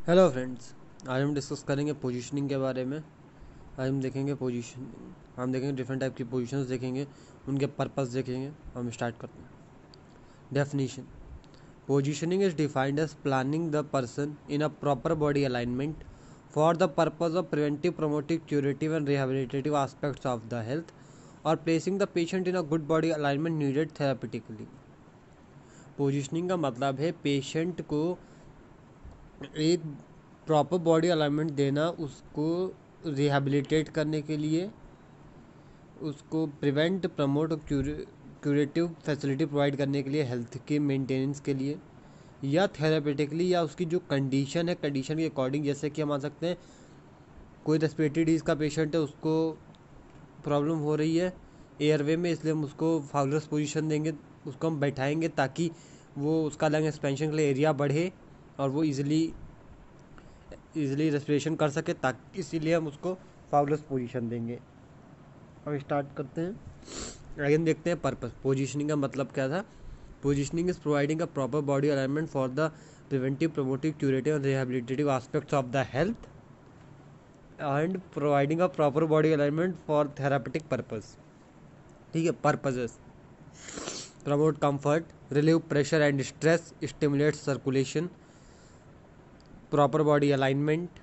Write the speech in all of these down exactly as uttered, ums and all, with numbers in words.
Hello friends, आज हम discuss करेंगे पोजीशनिंग के बारे में। आज हम देखेंगे पोजीशन हम देखेंगे डिफरेंट टाइप की पोजीशंस देखेंगे, उनके पर्पस देखेंगे। हम स्टार्ट करते हैं। Definition: positioning is defined as planning the person in a proper body alignment for the purpose of preventive, promotive, curative and rehabilitative aspects of the health और placing the patient in a good body alignment needed therapeutically. Positioning का मतलब है patient को एक proper body alignment देना, उसको rehabilitate करने के लिए, उसको प्रिवेंट, प्रमोट और क्यूरेटिव फैसिलिटी प्रोवाइड करने के लिए, हेल्थ के मेंटेनेंस के लिए, या थेरापेटिकली, या उसकी जो कंडीशन है कंडीशन के अकॉर्डिंग। जैसे कि हम आ सकते हैं, कोई रेस्पिरेटरी डिजीज़ का पेशेंट है, उसको प्रॉब्लम हो रही है एयरवे में, इसलिए हम उसको फाउलरस पोजीशन देंगे, उसको हम बैठाएंगे ताकि वो उसका लंग एक्सपेंशन के लिए एरिया बढ़े और वो इजीली इजीली रेस्पिरेशन कर सके, ताकि इसीलिए हम उसको फाउलस पोजीशन देंगे। अब स्टार्ट करते हैं। आगे देखते हैं पर्पस। पोजीशनिंग का मतलब क्या था? Positioning is providing a proper body alignment for the preventive, promotive, curative and rehabilitative aspects of the health and providing a proper body alignment for therapeutic purpose. ठीक है। Purposes: promote comfort, relieve pressure and stress, stimulate circulation, proper body alignment,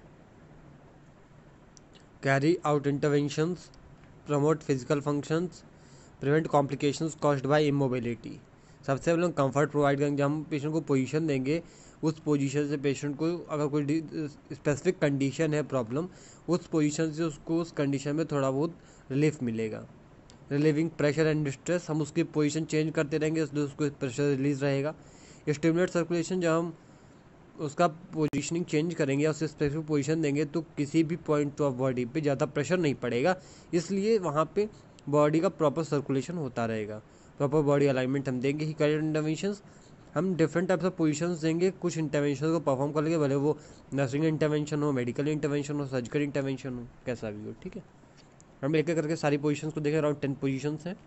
carry out interventions, promote physical functions, prevent complications caused by immobility। सबसे पहले हम comfort provide करेंगे। जब हम patient को position देंगे, उस पोजीशन से पेशेंट को अगर कोई स्पेसिफिक कंडीशन है, प्रॉब्लम, उस पोजीशन से उसको उस कंडीशन में थोड़ा बहुत रिलीफ मिलेगा। रिलीविंग प्रेशर एंड स्ट्रेस: हम उसकी पोजीशन चेंज करते रहेंगे, इसलिए उसको प्रेशर रिलीज रहेगा। स्टिमुलेट सर्कुलेशन: जब हम उसका पोजीशनिंग चेंज करेंगे और उसे स्पेसिफिक पोजीशन देंगे तो किसी भी पॉइंट ऑफ बॉडी पे ज़्यादा प्रेशर नहीं पड़ेगा, इसलिए वहाँ पे बॉडी का प्रॉपर सर्कुलेशन होता रहेगा। प्रॉपर बॉडी अलाइनमेंट हम देंगे ही। करेक्ट इंटरवेंशंस: हम डिफरेंट टाइप्स ऑफ पोजीशंस देंगे, कुछ इंटरवेंशन को परफॉर्म कर लेंगे, भले वो नर्सिंग इंटरवेंशन हो, मेडिकल इंटरवेंशन हो, सर्जिकल इंटरवेंशन हो, कैसा भी हो। ठीक है। हम एक एक करके सारी पोजीशंस को देखें। अराउंड टेन पोजीशंस हैं।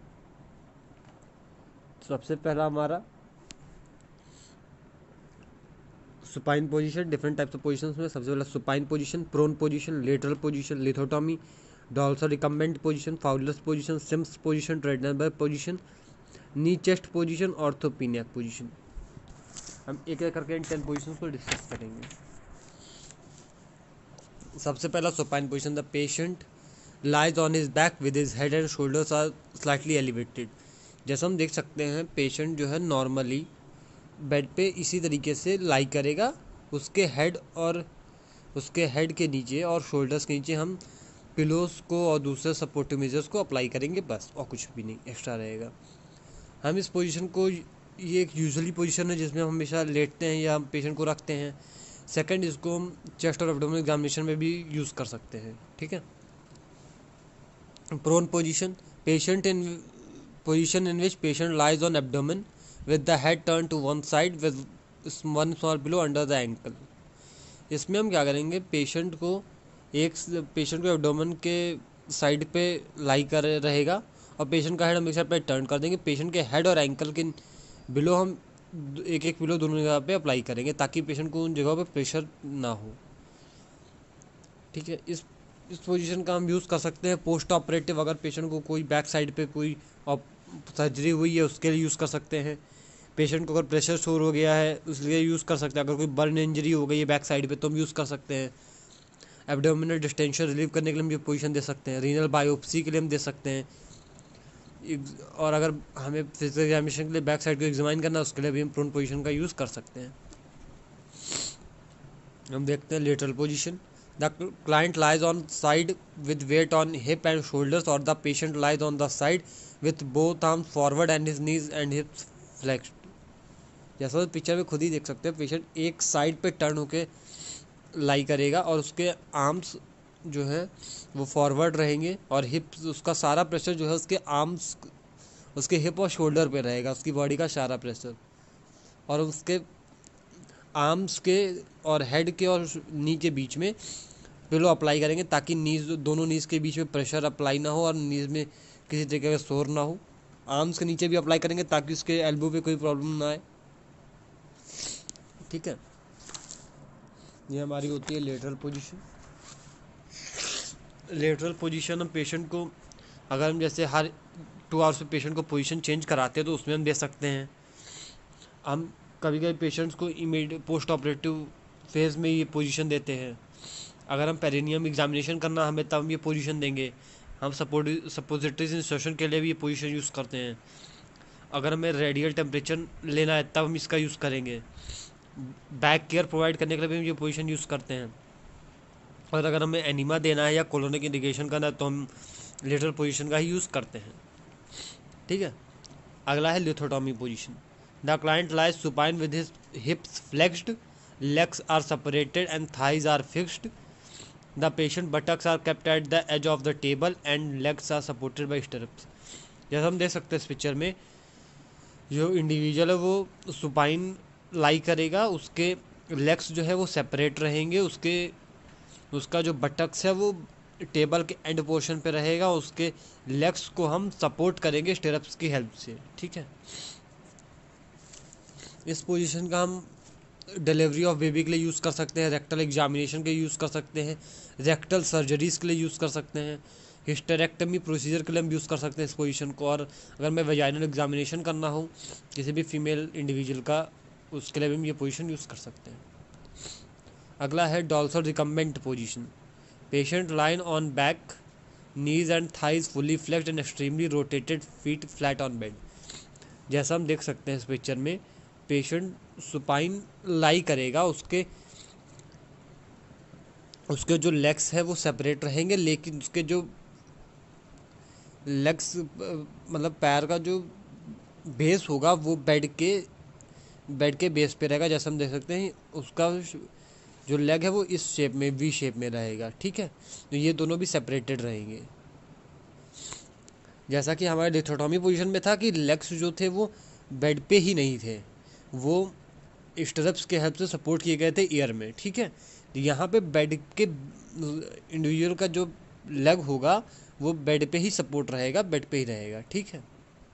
सबसे पहला हमारा supine position. Different types of positions में सबसे पहला supine position, prone position, lateral position, lithotomy, dorsal recumbent position, Fowler's position, Sims position, Trendelenburg position, knee chest position, orthopneic position. हम एक एक करके इन टेन पोजीशंस को डिस्कस करेंगे। सबसे पहला supine position. The patient lies on his back with his head and shoulders are slightly elevated. जैसा हम देख सकते हैं, पेशेंट जो है नॉर्मली बेड पे इसी तरीके से लाई करेगा। उसके हेड और उसके हेड के नीचे और शोल्डर्स के नीचे हम पिलोस को और दूसरे सपोर्टिव मेजर्स को अप्लाई करेंगे, बस, और कुछ भी नहीं एक्स्ट्रा रहेगा। हम इस पोजीशन को, ये एक यूजुअली पोजीशन है जिसमें हम हमेशा लेटते हैं या हम पेशेंट को रखते हैं। सेकंड, इसको हम चेस्ट और एब्डोमिनल एग्जामिनेशन में भी यूज़ कर सकते हैं। ठीक है। Prone position: patient in position in which patient lies on abdomen with the head turned to one side with one small pillow under the ankle। इसमें हम क्या करेंगे, पेशेंट को एक पेशेंट को एब्डोमेन के साइड पे लाई कर रहेगा और पेशेंट का हेड हम एक साइड पे टर्न कर देंगे। पेशेंट के हेड और एंकल के बिलो हम एक एक पिलो दोनों जगह पे अप्लाई करेंगे ताकि पेशेंट को उन जगहों पे प्रेशर ना हो। ठीक है। इस इस पोजीशन का हम यूज़ कर सकते हैं पोस्ट ऑपरेटिव। अगर पेशेंट को कोई बैक साइड पे कोई सर्जरी हुई है, उसके लिए यूज़ कर सकते हैं। पेशेंट को अगर प्रेशर शोर हो गया है, उसके यूज़ कर सकते हैं। अगर कोई बर्न इंजरी हो गई है बैक साइड पे, तो हम यूज़ कर सकते हैं। एब्डोमिनल डिस्टेंशन रिलीव करने के लिए हम ये पोजीशन दे सकते हैं। रीनल बायोप्सी के लिए हम दे सकते हैं। और अगर हमें फिजिकल एग्जामिनेशन के लिए बैक साइड को एग्जामिन करना है, उसके लिए भी हम प्रोन पोजीशन का यूज़ कर सकते हैं। हम देखते हैं lateral position. The client lies on side with weight on hip and shoulders और the patient lies on the side with both arms forward and his knees and hips flexed. जैसा तो पिक्चर में खुद ही देख सकते हैं, पेशेंट एक side पे टर्न होके लाई करेगा और उसके आर्म्स जो है वो फॉरवर्ड रहेंगे और हिप, उसका सारा प्रेशर जो है उसके आर्म्स, उसके हिप और शोल्डर पे रहेगा, उसकी बॉडी का सारा प्रेशर। और उसके आर्म्स के और हेड के और नी के बीच में पिलो अप्लाई करेंगे ताकि नीज, दोनों नीज के बीच में प्रेशर अप्लाई ना हो और नीज में किसी तरीके का शोर ना हो। आर्म्स के नीचे भी अप्लाई करेंगे ताकि उसके एल्बो पे कोई प्रॉब्लम ना आए। ठीक है। ये हमारी होती है लेटरल पोजीशन। लेटरल पोजीशन हम पेशेंट को, अगर हम जैसे हर टू आवर्स में पेशेंट को पोजीशन चेंज कराते हैं तो उसमें हम दे सकते हैं। हम कभी कभी पेशेंट्स को इमीडिएट पोस्ट ऑपरेटिव फेज़ में ये पोजीशन देते हैं। अगर हम पेरिनियम एग्जामिनेशन करना हमें तब हम ये पोजीशन देंगे। हम सपोर्ट सपोजिटरीज इंसर्शन के लिए भी ये पोजीशन यूज़ करते हैं। अगर हमें रेडियल टेम्परेचर लेना है तब हम इसका यूज़ करेंगे। बैक केयर प्रोवाइड करने के लिए भी हम ये पोजीशन यूज़ करते हैं। और अगर हमें एनीमा देना है या कोलोनिक इंडिकेशन करना है तो हम लेटरल पोजीशन का ही यूज़ करते हैं। ठीक है। अगला है lithotomy position. The client lies supine with his hips flexed, legs are separated and thighs are fixed. The patient buttocks are kept at the edge of the table and legs are supported by stirrups. जैसा हम देख सकते हैं इस picture में, जो individual है वो सुपाइन लाई करेगा, उसके लेग्स जो है वो सेपरेट रहेंगे, उसके उसका जो बटक्स है वो टेबल के एंड पोर्शन पे रहेगा, उसके लेग्स को हम सपोर्ट करेंगे स्टिरप्स की हेल्प से। ठीक है। इस पोजीशन का हम डिलीवरी ऑफ बेबी के लिए यूज़ कर सकते हैं, रेक्टल एग्जामिनेशन के यूज़ कर सकते हैं, रेक्टल सर्जरीज़ के लिए यूज़ कर सकते हैं, हिस्टेरेक्टमी प्रोसीजर के लिए हम यूज़ कर सकते हैं इस पोजीशन को। और अगर मैं वेजाइनल एग्जामिनेशन करना हो किसी भी फीमेल इंडिविजुअल का, उसके लिए भी हम ये पोजीशन यूज़ कर सकते हैं। अगला है dorsal recumbent position. Patient lying on back, knees and thighs fully flexed and extremely rotated, feet flat on bed. जैसा हम देख सकते हैं इस पिक्चर में, पेशेंट सुपाइन लाई करेगा, उसके उसके जो लेग्स है वो सेपरेट रहेंगे, लेकिन उसके जो लेग्स मतलब पैर का जो बेस होगा वो बेड के बेड के बेस पे रहेगा। जैसा हम देख सकते हैं उसका जो लेग है वो इस शेप में, वी शेप में रहेगा। ठीक है। तो ये दोनों भी सेपरेटेड रहेंगे। जैसा कि हमारे लिथोटॉमी पोजीशन में था कि लेग्स जो थे वो बेड पे ही नहीं थे, वो स्टरप्स के हेल्प से सपोर्ट किए गए थे एयर में। ठीक है। यहाँ पे बेड के इंडिविजुअल का जो लेग होगा वो बेड पे ही सपोर्ट रहेगा, बेड पे ही रहेगा। ठीक है।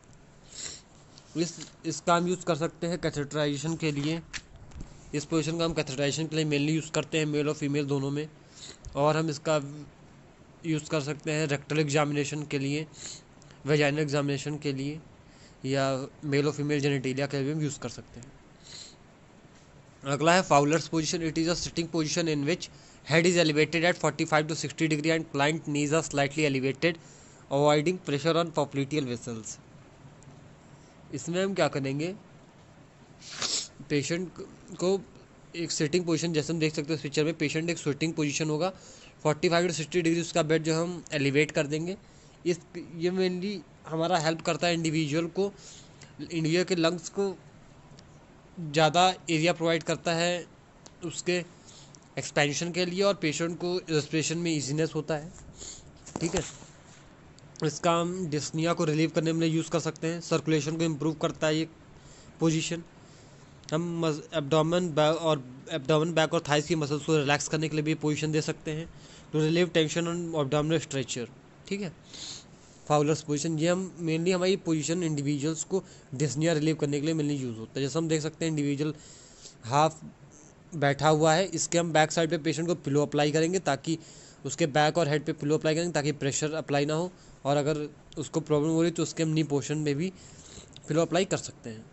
इस इसका हम यूज़ कर सकते हैं कैथेटराइजेशन के लिए। इस पोजीशन का हम कैथेटराइजेशन के लिए मेनली यूज़ करते हैं, मेल और फीमेल दोनों में। और हम इसका यूज़ कर सकते हैं रेक्टल एग्जामिनेशन के लिए, वेजाइनल एग्जामिनेशन के लिए, या मेल और फीमेल जेनेटिलिया के लिए भी हम यूज़ कर सकते हैं। अगला है Fowler's position. It is a sitting position in which head is elevated at forty five to sixty degree and client knees are slightly elevated, avoiding pressure on popliteal vessels. इसमें हम क्या करेंगे, पेशेंट को एक सिटिंग पोजीशन, जैसे हम देख सकते हैं इस पिक्चर में, पेशेंट एक सिटिंग पोजीशन होगा, forty five to sixty degree उसका बेड जो हम एलिवेट कर देंगे। इस ये मेनली हमारा हेल्प करता है इंडिविजुअल को, इंडिविजुअल के लंग्स को ज़्यादा एरिया प्रोवाइड करता है उसके एक्सपेंशन के लिए, और पेशेंट को रेस्पिरेशन में इजीनेस होता है। ठीक है। इसका हम डिस्निया को रिलीव करने में यूज़ कर सकते हैं, सर्कुलेशन को इम्प्रूव करता है ये पोजीशन। हम एब्डोमेन और एब्डोमेन बैक और थाइस की मसल्स को रिलैक्स करने के लिए भी पोजीशन दे सकते हैं, to relieve tension on abdominal structure. ठीक है। फाउलर्स पोजीशन, ये हम मेनली हमारी पोजीशन इंडिविजुअल्स को डिस्निया रिलीव करने के लिए मेनली यूज़ होता है। जैसे हम देख सकते हैं इंडिविजुअल हाफ बैठा हुआ है, इसके हम बैक साइड पे पेशेंट को पिलो अप्लाई करेंगे, ताकि उसके बैक और हेड पे पिलो अप्लाई करेंगे ताकि प्रेशर अप्लाई ना हो, और अगर उसको प्रॉब्लम हो रही तो उसके हम नी पोर्शन में भी पिलो अप्लाई कर सकते हैं।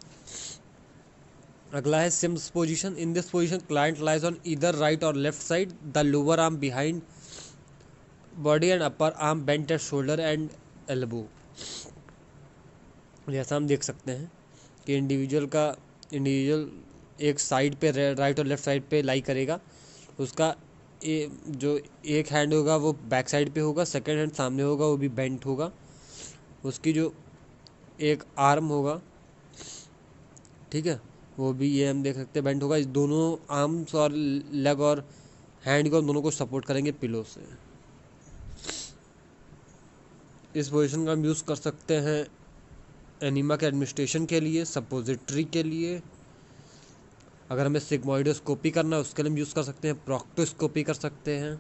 अगला है Sims position. In this position client lies on either right or left side, the lower arm behind body and upper arm bent at shoulder and elbow. जैसा हम देख सकते हैं कि इंडिविजुअल का इंडिविजुअल एक साइड पे राइट और लेफ्ट साइड पे लाई करेगा, उसका ए, जो एक हैंड होगा वो बैक साइड पे होगा, सेकंड हैंड सामने होगा वो भी बेंट होगा, उसकी जो एक आर्म होगा, ठीक है, वो भी ये हम देख सकते हैं बेंट होगा। इस दोनों आर्म्स और लेग और हैंड को हम दोनों को सपोर्ट करेंगे पिलो से। इस पोजीशन का हम यूज़ कर सकते हैं एनीमा के एडमिनिस्ट्रेशन के लिए, सपोजिटरी के लिए। अगर हमें सिग्मोइडोस्कोपी करना है उसके लिए हम यूज़ कर सकते हैं, प्रोक्टोस्कोपी कर सकते हैं।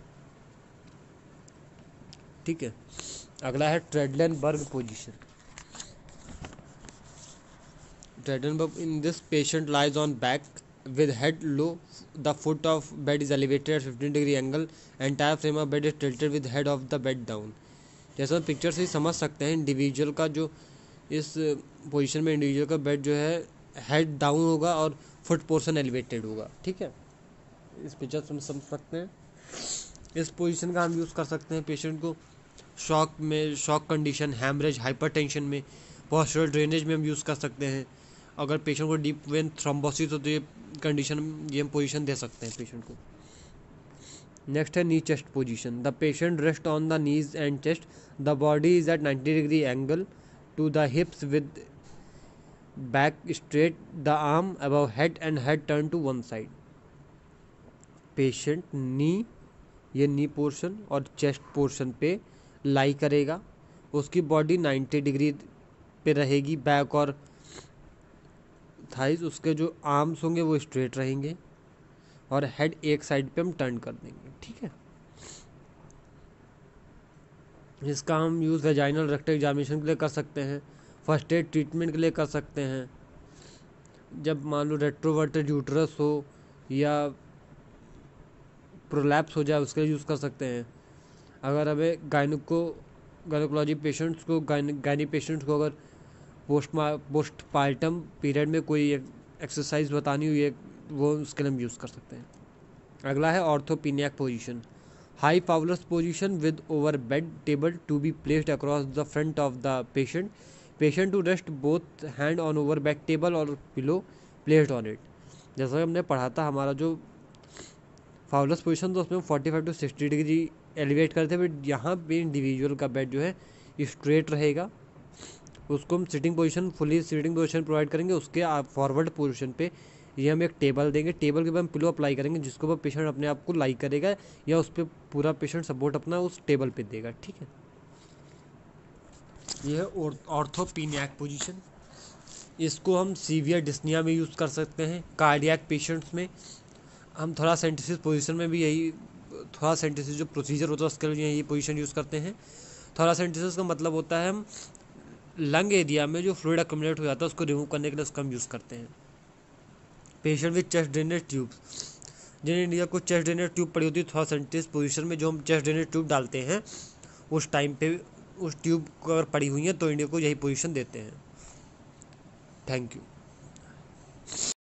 ठीक है। अगला है Trendelenburg position. Trendelenburg, in this patient lies on back, with head low, the foot of bed is elevated at fifteen degree angle, entire frame of bed is tilted with head of the bed down। जैसा picture से ही समझ सकते हैं individual का जो इस position में इंडिविजुअल का बेड जो है हेड डाउन होगा और फुट पोर्शन एलिवेटेड होगा। ठीक है, इस पिक्चर से हम समझ सकते हैं। इस पोजीशन का हम यूज़ कर सकते हैं पेशेंट को शॉक में, शॉक कंडीशन, हैमरेज, हाइपरटेंशन में, पोस्चरल ड्रेनेज में हम यूज़ कर सकते हैं। अगर पेशेंट को डीप वेन थ्रोम्बोसिस हो तो ये कंडीशन, ये हम पोजीशन दे सकते हैं पेशेंट को। नेक्स्ट है knee chest position. The patient rest on the knees and chest, the body is at ninety degree angle to the hips with back straight, the arm above head and head turn to one side. Patient knee, ये knee portion और chest portion पे lie करेगा, उसकी body ninety degree पे रहेगी, back और thighs, उसके जो आर्म्स होंगे वो स्ट्रेट रहेंगे और हेड एक साइड पे हम टर्न कर देंगे। ठीक है, इसका हम यूज़ वेजाइनल रेक्टल एग्जामिनेशन के लिए कर सकते हैं, फर्स्ट एड ट्रीटमेंट के लिए कर सकते हैं, जब मान लो रेट्रोवर्टेड यूट्रस हो या प्रोलैप्स हो जाए उसके लिए यूज़ कर सकते हैं। अगर हमें गायनिको गायनोकोलॉजी पेशेंट्स को गायनी पेशेंट्स को अगर पोस्ट पोस्ट पार्टम पीरियड में कोई एक्सरसाइज बतानी हुई है वो उसके लिए हम यूज़ कर सकते हैं। अगला है orthopneic position. High Fowler's position with over bed table to be placed across the front of the patient, patient to rest both hand on over back table और पिलो प्लेस्ड ऑन इट। जैसा कि हमने पढ़ा था, हमारा जो पावलस position तो उसमें forty five to sixty degree elevate करते हैं, बट यहाँ पे इंडिविजुअल का बेड जो है स्ट्रेट रहेगा, उसको हम sitting position, fully sitting position provide करेंगे। उसके फॉरवर्ड पोजीशन पे ये हम एक टेबल देंगे, टेबल के ऊपर हम पिलो अप्लाई करेंगे जिसके ऊपर पेशेंट अपने आप को लाई करेगा या उस पर पूरा पेशेंट सपोर्ट अपना उस टेबल पे देगा। ठीक है, ये है ऑर्थोपिनियाक पोजीशन। इसको हम सीवियर डिस्निया में यूज़ कर सकते हैं, कार्डियक पेशेंट्स में हम थोड़ा सेंटेसिस पोजीशन में भी यही, थोड़ा सेंटेसिस जो प्रोसीजर होता है उसके लिए यही पोजीशन यूज़ करते हैं। थोड़ा सेंटेसिस का मतलब होता है हम लंग एरिया में जो फ्लूइड अक्यूमुलेट हो जाता है उसको रिमूव करने के लिए उसका हम यूज़ करते हैं। Patient with chest drainage tubes, जिन इंडिया को चेस्ट ड्रेनेज ट्यूब पड़ी होती है थोड़ा सेंटेसिस पोजीशन में जो हम चेस्ट ड्रेनेज ट्यूब डालते हैं उस टाइम पे उस ट्यूब को अगर पड़ी हुई है तो इंडिया को यही पोजीशन देते हैं। Thank you.